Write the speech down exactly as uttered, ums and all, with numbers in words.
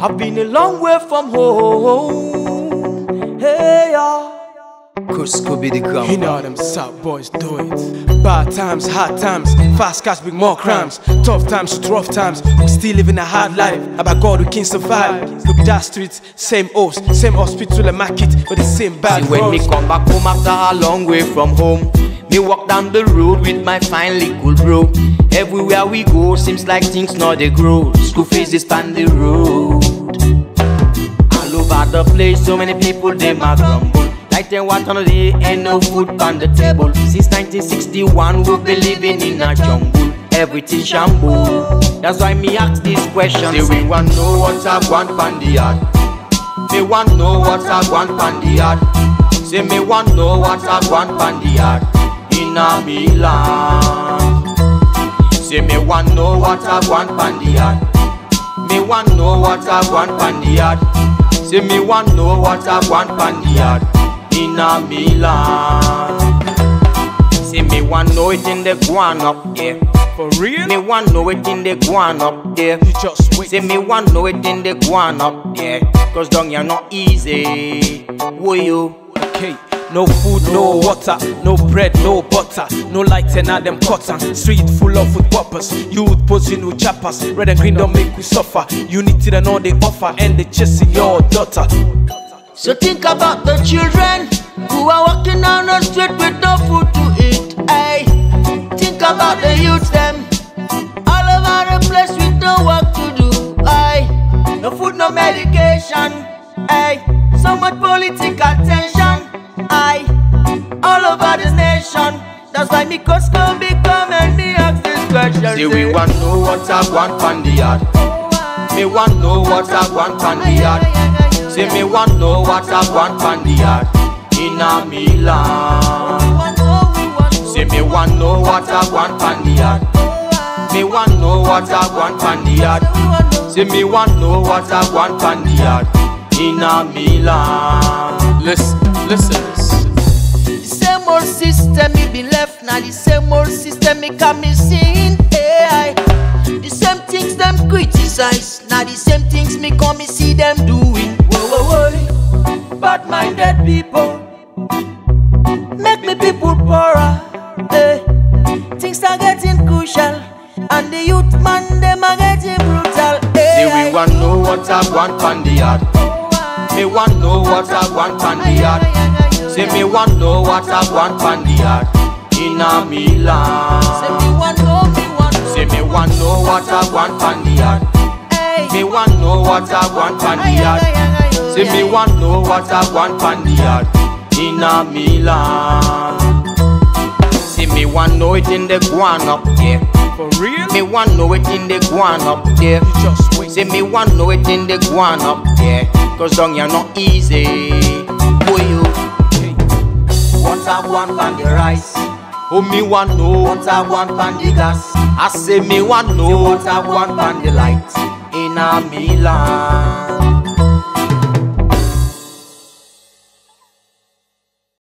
I've been a long way from home. Hey, yeah. Cusco be the gun. You know them South boys do it. Bad times, hard times, fast cash, big more crimes. Tough times, rough times, we still living a hard life. About God we can survive. Look that streets, same house, same hospital and market, but the same bad See, when me come back home after a long way from home, me walk down the road with my fine little bro. Everywhere we go, seems like things not they grow. School fees they span the road. All over the place, so many people they ma grumble. Like them what on the day, ain't no food on the table. Since nineteen sixty-one, we've been living in a jungle. Everything shamble. That's why me ask this question. Say we want know what's a want pan the yard. Me want know what's a want pan the yard. Say me want know what's a want pan the yard. In a Milan. Say me want know what's a want pan the yard. Me want know what's a want pan the yard. Say me want know what's a want pan the yard. In a Milan. Say me want know it in the guan up there. For real? Me want know it in the guan up there. You just wait. Say me want know it in the guan up there. Cause down here not easy. Wo you? Okay. No food, no water, no bread, no butter, no light and all them cotton. Street full of food poppers, youth posing with chappers. Red and green don't make we suffer. Unity and all they offer, and they chasing your daughter. So think about the children who are walking down the street with no food to eat. Ay, think about the youth them all over the place with no work to do. Ay, no food, no medication. Ay, so much political tension. Aye, all over the nation. That's why me Cusco become and me ask this question. See, we want know what's a want pan the yard. Me want know what's a want pan the yard. Say me want know what's a want pan the yard. In a Milan. Say me want know what's a want pan the yard. Me want know what's a want pan the yard. Say me want know what's a want pan the yard. In a Milan. Listen, listen, listen. The same old system me been left, now the same old system me can be seen. Hey, the same things them criticize, now the same things me come me see them doing. Whoa, whoa, whoa. Bad-minded people make me people poorer. Hey, things are getting crucial, and the youth man them are getting brutal. Hey, say we want know what's a want pan the yard. Me want know what I want pan the yard. Say me want know what I want pan the yard. In a Milan. Say me want know, me want know. Say me want know what I want pan the yard. Me want know what I want pan the yard. Say me want know what I want pan the yard. In a Milan. Say me want know it in the guan up there. For real? Me want know it in the guan up there. You just wait. Say me want know it in the guan up there. Cause down here not easy. Boy you Hey. what I want pan the rice. Oh me want know what I want pan the gas. I say me want know what I want pan the light. In a Milan.